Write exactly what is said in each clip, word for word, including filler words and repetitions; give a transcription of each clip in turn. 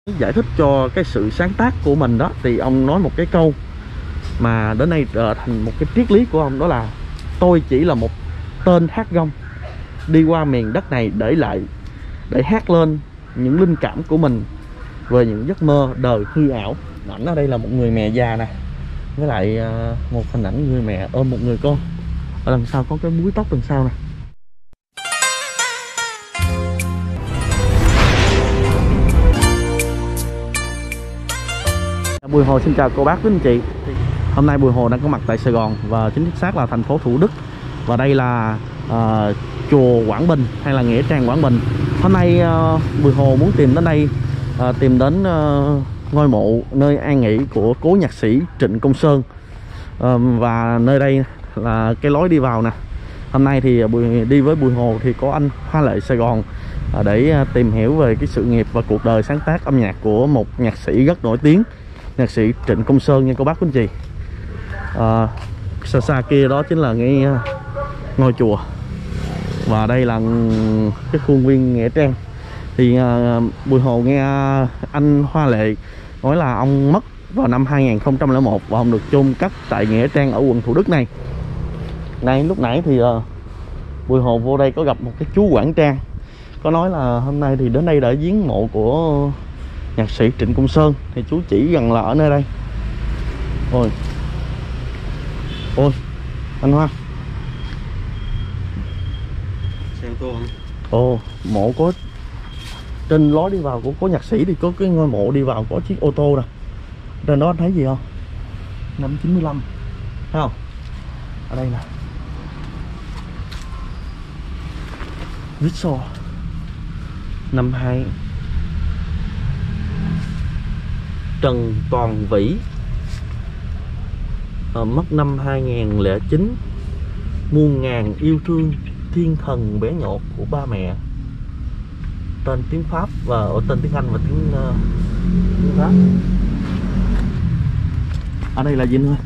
Giải thích cho cái sự sáng tác của mình đó, thì ông nói một cái câu mà đến nay trở thành một cái triết lý của ông, đó là tôi chỉ là một tên hát gông đi qua miền đất này để lại để hát lên những linh cảm của mình về những giấc mơ đời hư ảo. Ảnh ở đây là một người mẹ già nè, với lại một hình ảnh người mẹ ôm một người con. Ở đằng sau có cái búi tóc đằng sau nè. Bùi Hồ xin chào cô bác quý anh chị. Hôm nay Bùi Hồ đang có mặt tại Sài Gòn, và chính xác là thành phố Thủ Đức. Và đây là uh, chùa Quảng Bình hay là Nghĩa Trang Quảng Bình. Hôm nay uh, Bùi Hồ muốn tìm đến đây, uh, tìm đến uh, ngôi mộ nơi an nghỉ của cố nhạc sĩ Trịnh Công Sơn. uh, Và nơi đây là cái lối đi vào nè. Hôm nay thì Bùi, đi với Bùi Hồ thì có anh Hoa Lệ Sài Gòn, uh, để uh, tìm hiểu về cái sự nghiệp và cuộc đời sáng tác âm nhạc của một nhạc sĩ rất nổi tiếng, nhạc sĩ Trịnh Công Sơn nha cô bác quý anh chị. À, xa xa kia đó chính là cái ngôi chùa, và đây là cái khuôn viên Nghĩa Trang. Thì à, Bùi Hồ nghe anh Hoa Lệ nói là ông mất vào năm hai nghìn không trăm lẻ một và ông được chôn cất tại Nghĩa Trang ở quận Thủ Đức này. Này lúc nãy thì à, Bùi Hồ vô đây có gặp một cái chú quản trang, có nói là hôm nay thì đến đây để viếng mộ của nhạc sĩ Trịnh Công Sơn. Thì chú chỉ gần là ở nơi đây. Ôi ôi anh Hoa, xe ô tô hả? ồ mộ có trên lối đi vào của cố nhạc sĩ thì có cái ngôi mộ đi vào có chiếc ô tô nè. Trên đó anh thấy gì không? Năm chín mươi lăm thấy không? Ở đây nè, viết so năm hai. Trần Toàn Vĩ à, mất năm hai nghìn không trăm lẻ chín. Muôn ngàn yêu thương thiên thần bé nhột của ba mẹ. Tên tiếng Pháp và ở tên tiếng Anh và tiếng, uh, tiếng Pháp. Ở đây là gì nữa?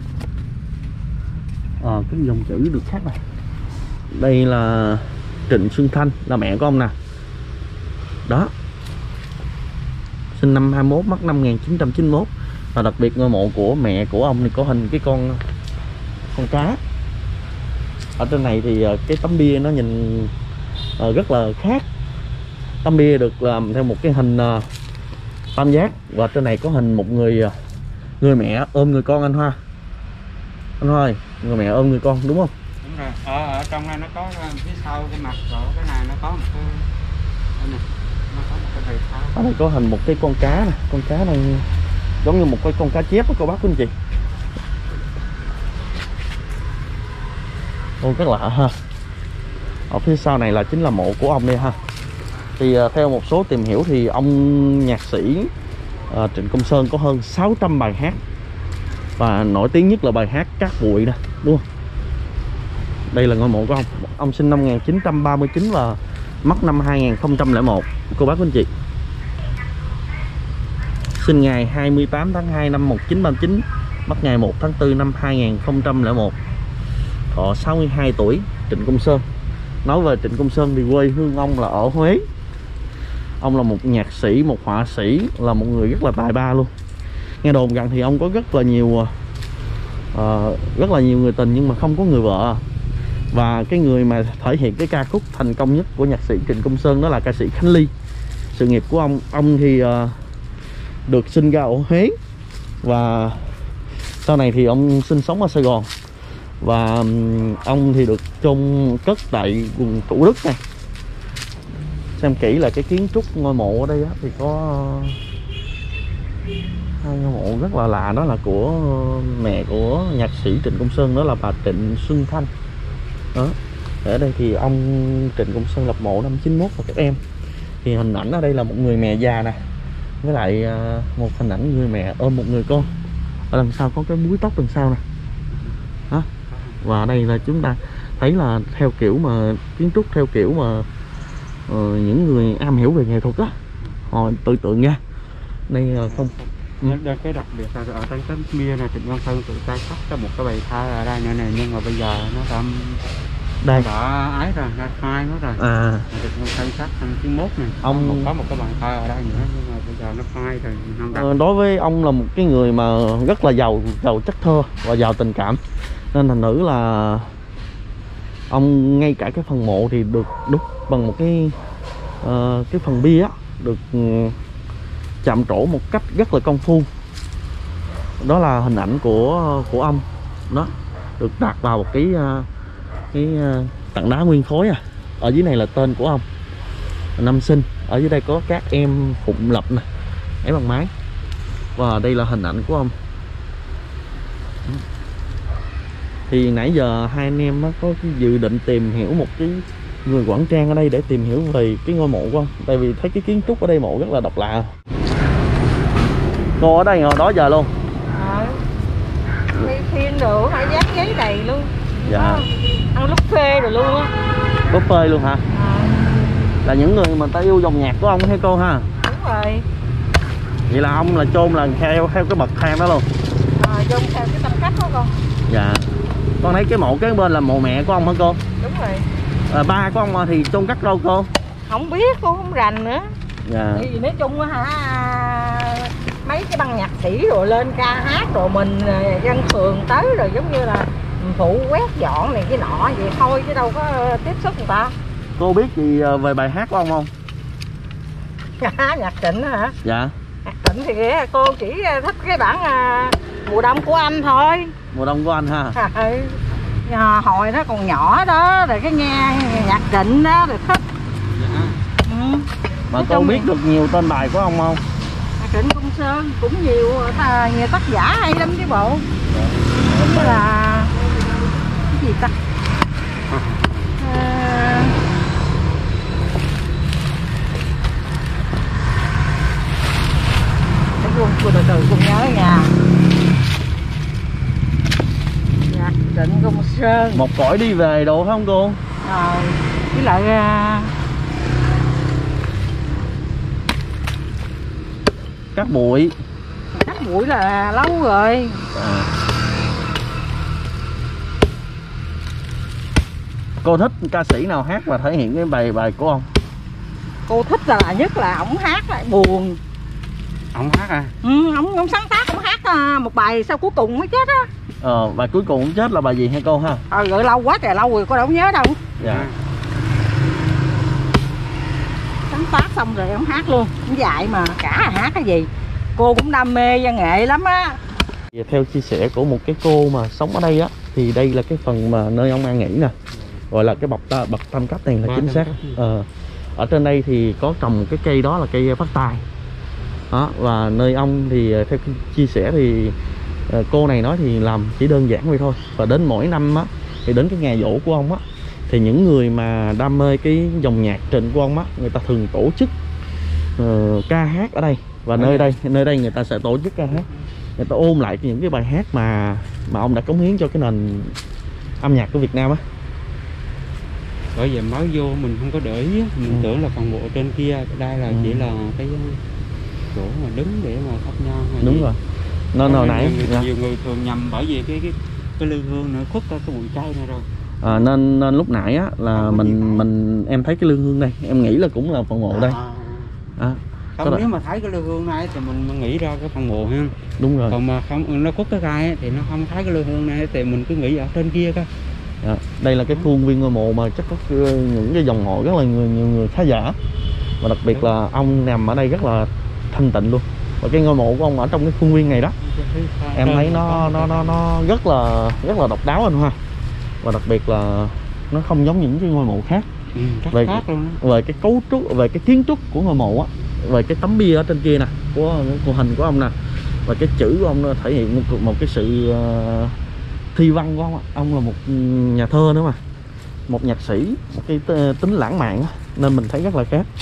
À, cái dòng chữ được khác này. Đây là Trịnh Xuân Thanh, là mẹ của ông nè. Đó, sinh năm hai mươi mốt, mất năm một nghìn chín trăm chín mươi mốt. Và đặc biệt ngôi mộ của mẹ của ông thì có hình cái con con cá. Ở trên này thì cái tấm bia nó nhìn rất là khác. Tấm bia được làm theo một cái hình tam giác, và trên này có hình một người người mẹ ôm người con. Anh Hoa, anh Hoa ơi, người mẹ ôm người con đúng không? Đúng rồi. Ở, ở trong này nó có phía sau cái mặt của cái này nó có một cái này. Ở đây có hình một cái con cá nè, con cá này giống như một cái con cá chép đó cô bác quý anh chị. Ô rất lạ ha. Ở phía sau này là chính là mộ của ông đây ha. Thì uh, theo một số tìm hiểu thì ông nhạc sĩ uh, Trịnh Công Sơn có hơn sáu trăm bài hát, và nổi tiếng nhất là bài hát Cát Bụi nè, đúng không? Đây là ngôi mộ của ông. Ông sinh năm một nghìn chín trăm ba mươi chín và mất năm hai nghìn không trăm lẻ một cô bác quý anh chị. Sinh ngày hai mươi tám tháng hai năm một nghìn chín trăm ba mươi chín, mất ngày một tháng tư năm hai nghìn không trăm lẻ một. Thọ sáu mươi hai tuổi. Trịnh Công Sơn, nói về Trịnh Công Sơn thì quê hương ông là ở Huế. Ông là một nhạc sĩ, một họa sĩ, là một người rất là tài ba luôn. Nghe đồn rằng thì ông có rất là nhiều uh, rất là nhiều người tình nhưng mà không có người vợ. Và cái người mà thể hiện cái ca khúc thành công nhất của nhạc sĩ Trịnh Công Sơn đó là ca sĩ Khánh Ly. Sự nghiệp của ông, ông thì uh, được sinh ra ở Huế, và sau này thì ông sinh sống ở Sài Gòn. Và um, ông thì được chôn cất tại quận Thủ Đức này. Xem kỹ là cái kiến trúc ngôi mộ ở đây á, thì có uh, hai ngôi mộ rất là lạ. Đó là của uh, mẹ của nhạc sĩ Trịnh Công Sơn, đó là bà Trịnh Xuân Thanh. Đó. Ở đây thì ông Trịnh Công Sơn lập mộ năm chín mốt và các em. Thì hình ảnh ở đây là một người mẹ già nè, với lại uh, một hình ảnh người mẹ ôm một người con. Ở đằng sau có cái búi tóc đằng sau nè. Đó. Và ở đây là chúng ta thấy là theo kiểu mà kiến trúc theo kiểu mà uh, những người am hiểu về nghệ thuật á, họ tưởng tượng nha. Đây uh, không Đây, cái đặc biệt là ở trên tấm bia này Trịnh Công Sơn tự tay khắc cho một cái bài thơ ở đây nữa này, nhưng mà bây giờ nó đã Đây. Đã ấy rồi, ra khai nó rồi. À. Được khai sát năm chín mốt này. Ông Một, có một cái bàn thờ ở đây nữa nhưng mà bây giờ nó khai rồi không đặt. Ờ, đối với ông là một cái người mà rất là giàu giàu chất thơ và giàu tình cảm, nên thành nữ là ông ngay cả cái phần mộ thì được đúc bằng một cái uh, cái phần bia á, được um, chạm trổ một cách rất là công phu. Đó là hình ảnh của của ông đó, được đặt vào một cái uh, cái uh, tảng đá nguyên khối. À, ở dưới này là tên của ông, năm sinh. Ở dưới đây có các em phụng lập nè, ấy bằng máy, và đây là hình ảnh của ông. Thì nãy giờ hai anh em có cái dự định tìm hiểu một cái người quản trang ở đây để tìm hiểu về cái ngôi mộ của ông, tại vì thấy cái kiến trúc ở đây mộ rất là độc lạ. Cô ở đây hồi đó giờ luôn. Ờ, đi phim đồ phải dán giấy đầy luôn. Dạ. Đó, ăn lúc phê rồi luôn á. Buffet luôn hả? À, Là những người mà ta yêu dòng nhạc của ông hay cô ha? đúng rồi. Vậy là ông là chôn là theo theo cái bậc thang đó luôn. À, trong theo cái tâm cách đó con. Dạ. Con thấy cái mộ kế bên là mộ mẹ của ông hả cô? Đúng rồi. À, ba của ông thì chôn cất đâu cô? Không biết, cô không rành nữa. Dạ. Tại vì nói chung á hả, mấy cái băng nhạc sĩ rồi lên ca hát rồi mình dân thường tới rồi giống như là phụ quét dọn này cái nọ vậy thôi chứ đâu có tiếp xúc người ta. Cô biết gì về bài hát của ông không? Nhạc Trịnh hả? Dạ. Nhạc Trịnh thì cô chỉ thích cái bản Mùa Đông của Anh thôi. Mùa Đông của Anh ha. À, hồi đó còn nhỏ đó rồi cái nghe nhạc Trịnh đó rồi thích. Dạ. Ừ. Mà cô biết được nhiều tên bài của ông không? Nhạc Trịnh Công Sơn cũng nhiều, nhiều tác giả hay lắm chứ bộ. Như là cái gì ta? À... Để cô từ từ cùng nhớ nha. Nhạc Trịnh Công Sơn. Một cõi đi về đồ phải không cô? Rồi, với lại uh... Cát Bụi. Cát Bụi là lâu rồi. À. Cô thích ca sĩ nào hát và thể hiện cái bài bài của ông? Cô thích là nhất là ổng hát lại buồn. Ông hát à? Ừ, ổng ổng sáng tác ổng hát một bài sau cuối cùng mới chết á. Ờ, bài cuối cùng chết là bài gì hay cô ha? Ờ, gợi lâu quá trời lâu rồi cô đâu có nhớ đâu. Dạ. Sáng tác xong rồi ổng hát luôn, ổng dạy mà cả hát cái gì. Cô cũng đam mê văn nghệ lắm á. Theo chia sẻ của một cái cô mà sống ở đây á, thì đây là cái phần mà nơi ông an nghỉ nè, gọi là cái bậc ta, bậc tam cấp này là chính xác. Ờ, ở trên đây thì có trồng cái cây đó là cây phát tài đó, và nơi ông thì theo chia sẻ thì cô này nói thì làm chỉ đơn giản vậy thôi, và đến mỗi năm á thì đến cái ngày giỗ của ông á thì những người mà đam mê cái dòng nhạc Trịnh của ông á, người ta thường tổ chức uh, ca hát ở đây, và nơi đây nơi đây người ta sẽ tổ chức ca hát, người ta ôn lại những cái bài hát mà mà ông đã cống hiến cho cái nền âm nhạc của Việt Nam á. Bởi vậy mới vô mình không có để ý, mình ừ. tưởng là phần mộ trên kia, đây là ừ. chỉ là cái chỗ mà đứng để mà thắp nhang. Đúng gì? Rồi. Nên hồi nãy nhiều, dạ. nhiều người thường nhầm bởi vì cái cái cái lư hương nữa khuất ra cái bụi cây này rồi. À, nên, nên lúc nãy á là mình mình em thấy cái lư hương đây, em nghĩ là cũng là phần mộ đây. À. À, không, nếu mà thấy cái lư hương này thì mình, mình nghĩ ra cái phần mộ ha. Đúng rồi. Còn mà không nó khuất cái gai ấy, thì nó không thấy cái lư hương này thì mình cứ nghĩ ở trên kia cơ. Dạ. Đây là cái khuôn viên ngôi mộ mà chắc có những cái dòng họ rất là người, nhiều người khá giả, và đặc biệt là ông nằm ở đây rất là thanh tịnh luôn, và cái ngôi mộ của ông ở trong cái khuôn viên này đó em thấy nó nó nó nó rất là rất là độc đáo anh ha, và đặc biệt là nó không giống những cái ngôi mộ khác. Ừ, về khác luôn đó. Về cái cấu trúc, về cái kiến trúc của ngôi mộ á, về cái tấm bia ở trên kia nè, của của hình của ông nè, và cái chữ của ông nó thể hiện một, một cái sự uh, thi văn của ông. Ông là một nhà thơ nữa mà, một nhạc sĩ, một cái tính lãng mạn, nên mình thấy rất là khác.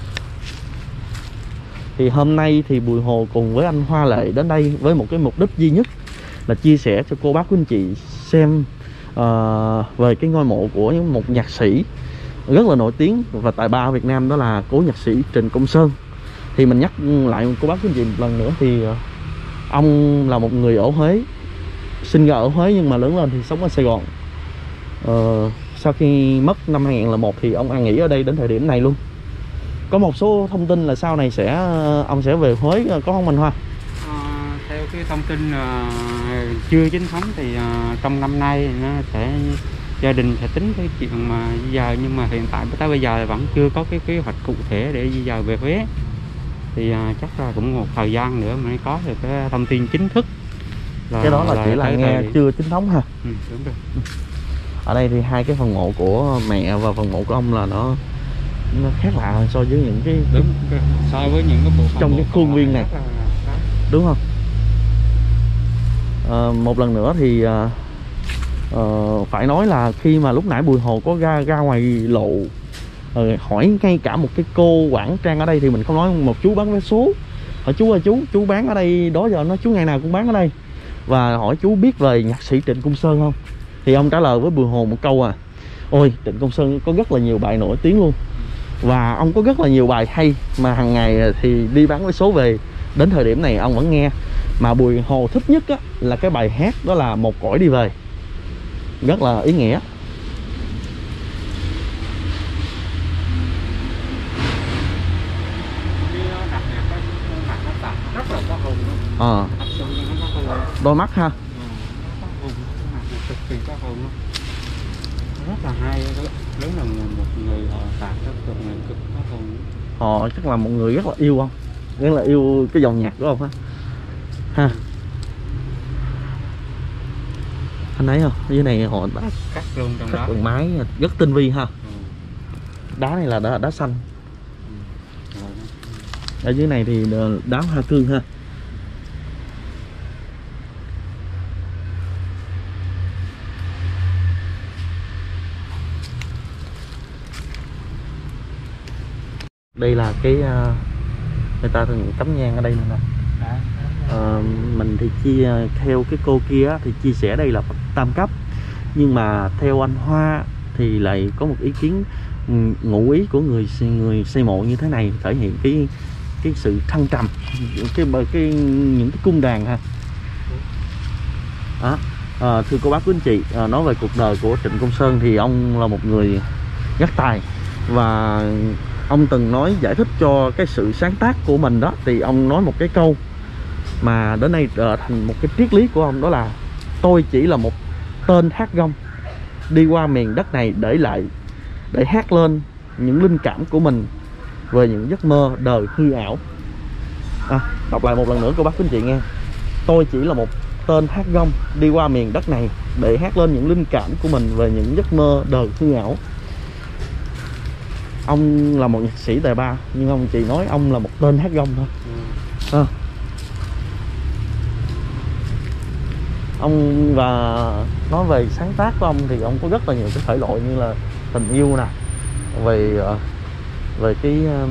Thì hôm nay thì Bùi Hồ cùng với anh Hoa Lệ đến đây với một cái mục đích duy nhất là chia sẻ cho cô bác quý anh chị xem uh, về cái ngôi mộ của một nhạc sĩ rất là nổi tiếng và tài ba ở Việt Nam, đó là cố nhạc sĩ Trịnh Công Sơn. Thì mình nhắc lại cô bác quý anh chị một lần nữa thì uh, ông là một người ở Huế, sinh ra ở Huế nhưng mà lớn lên thì sống ở Sài Gòn. Uh, sau khi mất năm hai nghìn không trăm lẻ một thì ông an nghỉ ở đây đến thời điểm này luôn. Có một số thông tin là sau này sẽ ông sẽ về Huế, có không anh Hoa? À, theo cái thông tin uh, chưa chính thống thì uh, trong năm nay nó sẽ gia đình sẽ tính cái chuyện mà di dời, nhưng mà hiện tại tới bây giờ vẫn chưa có cái kế hoạch cụ thể để di dời về Huế. Thì uh, chắc là cũng một thời gian nữa mới có được cái thông tin chính thức. Là, cái đó là, là chỉ là nghe thời... chưa chính thống ha. Ừ, đúng rồi. Ở đây thì hai cái phần mộ của mẹ và phần mộ của ông là nó nó khác lạ so với những cái đúng so với những cái bộ trong cái khuôn viên này là... đúng không? À, một lần nữa thì à, à, phải nói là khi mà lúc nãy Bùi Hồ có ra ra ngoài lộ à, hỏi ngay cả một cái cô quản trang ở đây thì mình không nói, một chú bán vé số hỏi chú ơi chú chú bán ở đây đó giờ nó chú ngày nào cũng bán ở đây, và hỏi chú biết về nhạc sĩ Trịnh Công Sơn không, thì ông trả lời với Bùi Hồ một câu à: ôi Trịnh Công Sơn có rất là nhiều bài nổi tiếng luôn, và ông có rất là nhiều bài hay mà hàng ngày thì đi bán vé số về đến thời điểm này ông vẫn nghe. Mà Bùi Hồ thích nhất á, là cái bài hát đó là Một Cõi Đi Về, rất là ý nghĩa. Ờ à, đôi mắt ha. Rất là hay, đúng là một người họ tạc rất là người cực có hồn. Họ chắc là một người rất là yêu không, rất là yêu cái dòng nhạc của ông ha ha. Anh thấy không, dưới này họ cắt, cắt luôn trong cắt đó bằng máy rất tinh vi ha. Ừ. Đá này là đá, đá xanh. Ừ. Ở dưới này thì đá hoa cương ha. Đây là cái uh, người ta thường cắm nhang ở đây nè. Uh, mình thì chia theo cái cô kia thì chia sẻ đây là Phật tam cấp, nhưng mà theo anh Hoa thì lại có một ý kiến ngụ ý của người người xây mộ như thế này thể hiện cái cái sự thăng trầm, cái cái những cái cung đàn ha. Đó. À, thưa cô bác quý anh chị, à, nói về cuộc đời của Trịnh Công Sơn thì ông là một người rất tài, và ông từng nói giải thích cho cái sự sáng tác của mình đó, thì ông nói một cái câu mà đến nay trở thành một cái triết lý của ông, đó là tôi chỉ là một tên hát gông đi qua miền đất này để lại để hát lên những linh cảm của mình về những giấc mơ đời hư ảo. À, đọc lại một lần nữa cô bác quý anh chị nghe: tôi chỉ là một tên hát gông đi qua miền đất này để hát lên những linh cảm của mình về những giấc mơ đời hư ảo. Ông là một nhạc sĩ tài ba, nhưng ông chỉ nói ông là một tên hát gông thôi. Ừ. À. Ông và nói về sáng tác của ông thì ông có rất là nhiều cái thể loại như là tình yêu nè, về về cái um,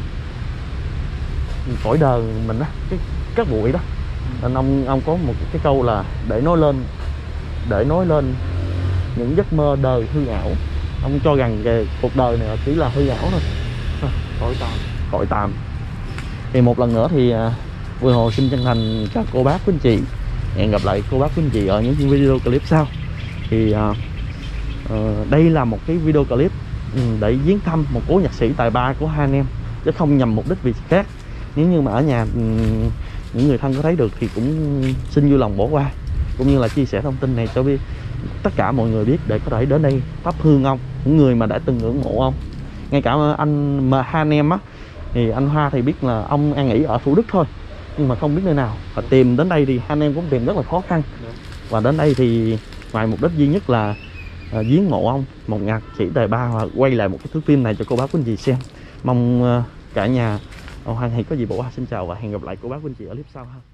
cõi đời mình á, cái các bụi đó. Nên ông ông có một cái câu là để nói lên để nói lên những giấc mơ đời hư ảo. Ông cho rằng về cuộc đời này chỉ là hư ảo thôi, cõi tạm cõi tạm. Thì một lần nữa thì Bùi Hồ xin chân thành chào cô bác quý anh chị, hẹn gặp lại cô bác quý anh chị ở những video clip sau. Thì uh, uh, đây là một cái video clip um, để viếng thăm một cố nhạc sĩ tài ba của hai anh em, chứ không nhằm mục đích gì khác. Nếu như mà ở nhà um, những người thân có thấy được thì cũng xin vui lòng bỏ qua, cũng như là chia sẻ thông tin này cho biết tất cả mọi người biết, để có thể đến đây thắp hương ông, những người mà đã từng ngưỡng mộ ông. Ngay cả anh mà hai anh em á, thì anh Hoa thì biết là ông an nghỉ ở Thủ Đức thôi, nhưng mà không biết nơi nào, và tìm đến đây thì hai anh em cũng tìm rất là khó khăn. Và đến đây thì ngoài mục đích duy nhất là uh, viếng mộ ông, một nhạc sĩ tài ba, và quay lại một cái thước phim này cho cô bác quý anh chị xem. Mong uh, cả nhà uh, hoan hỷ có gì bỏ qua. Xin chào và hẹn gặp lại cô bác quý anh chị ở clip sau ha.